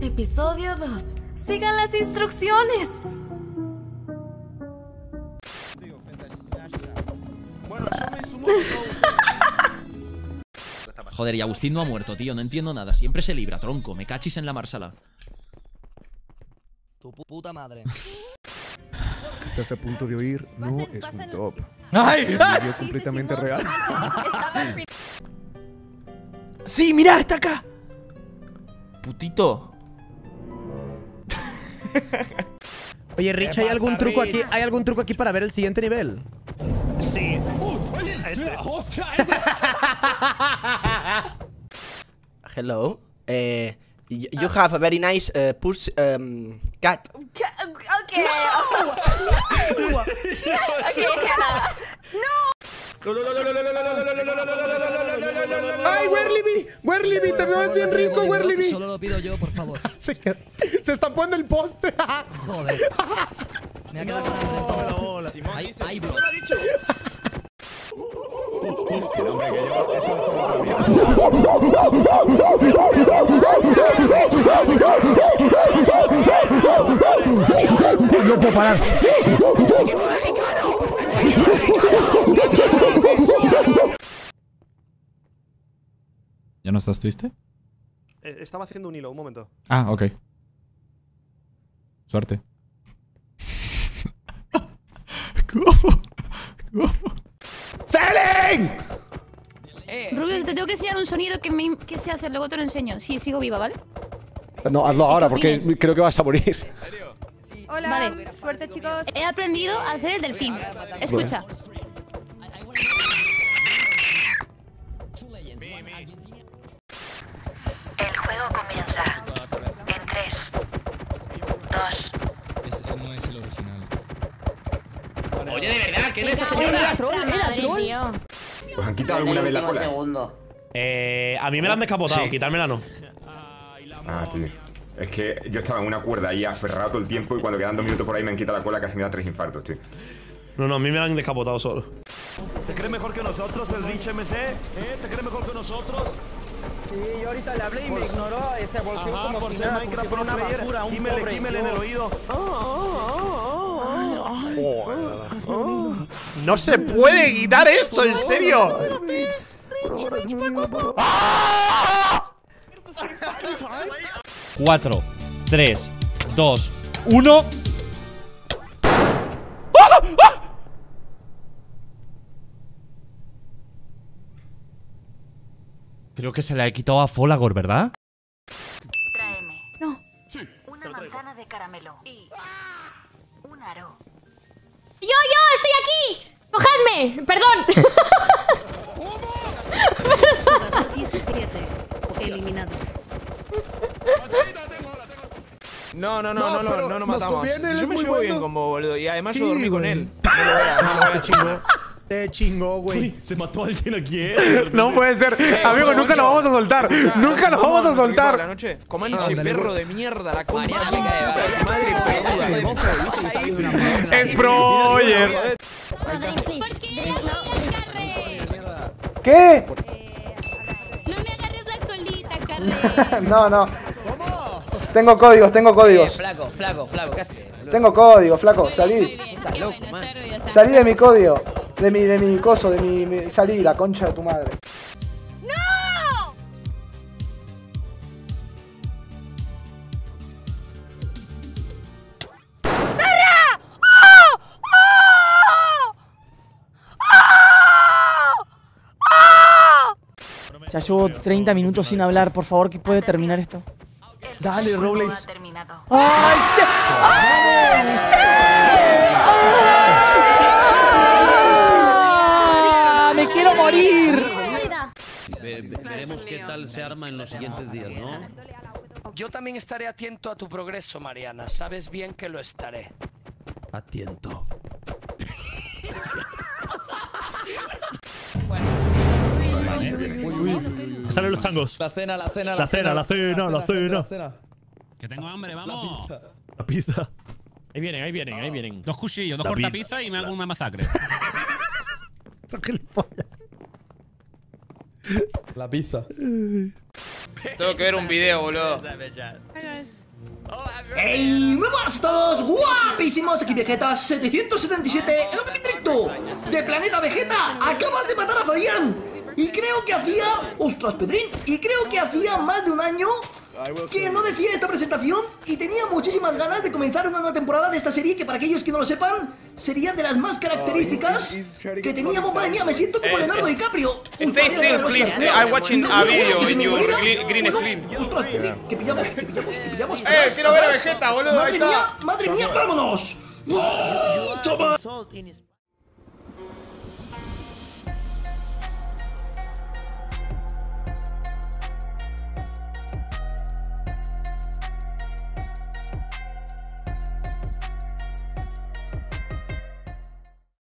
Episodio 2. Sigan las instrucciones. Joder, y Agustín no ha muerto, tío. No entiendo nada. Siempre se libra, tronco. Me cachis en la marsala. Tu puta madre. Estás a punto de oír, no es un top. ¡Ay! Es un video completamente real. ¡Sí, mirá! ¡Está acá! Putito. Oye, Rich, ¿hay algún truco aquí? ¿Hay algún truco aquí para ver el siguiente nivel? Sí. Hello. You have a very nice push cat. Okay. ¡Ay, Werliby! ¡Werliby! ¡Te ves bien rico, Werliby! Solo lo pido yo, por favor. Se está poniendo el poste. Joder. Me ha quedado con hambre, por favor. Ay, bro. No puedo parar. ¿Ya no estás triste? Estaba haciendo un hilo, un momento. Ah, ok. Suerte. ¿Cómo? ¡Selling! Rubius, te tengo que enseñar un sonido que sé hacer, luego te lo enseño. Sí, sigo viva, ¿vale? No, hazlo ahora porque creo que vas a morir. Hola, vale. Suerte, chicos. He aprendido a hacer el delfín. Escucha. El juego comienza en 3, 2. No es el original. Oye, de verdad, ¿qué es esta señora? Era troll. ¿Os han quitado alguna vez la cola? A mí me la han descapotado, quitármela no. Ah, tío. Es que yo estaba en una cuerda ahí aferrado todo el tiempo y cuando quedan 2 minutos por ahí me han quitado la cola, casi me da 3 infartos, tío. No, a mí me la han descapotado solo. ¿Te crees mejor que nosotros, el Rich MC? ¿Te crees mejor que nosotros? Sí, yo ahorita le hablé y me ignoró, se volvió como por si ser nada, Minecraft como si fuera Pro una Player. basura, un Gímele pobre en yo. el oído. ¡No se puede quitar esto, en serio! 4, 3, 2, 1. Creo que se le ha quitado a Folagor, ¿verdad? Tráeme. No. Una manzana de caramelo. Y un aro. ¡Yo! ¡Estoy aquí! ¡Cogedme! ¡Perdón! 17. Eliminado. No pero matamos. nos conviene, él Yo es me muy llevo bien bueno. con vos, boludo. Y además Sí, yo dormí con güey. él. No lo veas, chingo. Te chingó, güey. Se mató a alguien aquí, No puede ser. Amigo, nunca lo vamos a soltar. Nunca lo vamos a La soltar. noche. Comanche, perro de mierda, la concha de Mariana, tu madre. Es Proyer. ¿Qué? No me agarres la colita, Carle. No. Tengo códigos. Flaco, ¿qué haces? Tengo códigos, flaco. Salí. Estás loco, man. Salí de mi código. De mi coso, salí, la concha de tu madre. Ya llevo 30 minutos sin hablar, por favor, que puede terminar esto. Dale, Robles. Ha terminado. ¡Ay, sí! ¡Ah! ¡Me quiero morir! Veremos qué tal se arma en los siguientes días, ¿no? Yo también estaré atento a tu progreso, Mariana. Sabes bien que lo estaré. Atiento. Salen los changos. La cena. Que tengo hambre, vamos. La pizza. Ahí vienen. 2 cuchillos, 2 cortapizzas y me hago una masacre. La pizza. Tengo que ver un video, boludo. ¡Ey! ¡Muy buenas a todos! ¡Guapísimos! Aquí Vegeta 777 en un directo de Planeta Vegeta. Acabas de matar a Fabián. Y creo que hacía... ¡Ostras, Pedrín! Y creo que hacía más de un año que no decía esta presentación y tenía muchísimas ganas de comenzar una nueva temporada de esta serie que, para aquellos que no lo sepan, sería de las más características que teníamos. Madre mía, me siento como Leonardo DiCaprio. Stay still, please. I'm watching a video in your green screen. ¡Ostras, Pedrín! ¡Que pillamos! quiero ver a Vegeta, boludo! ¡Madre mía! ¡Madre mía! ¡Vámonos!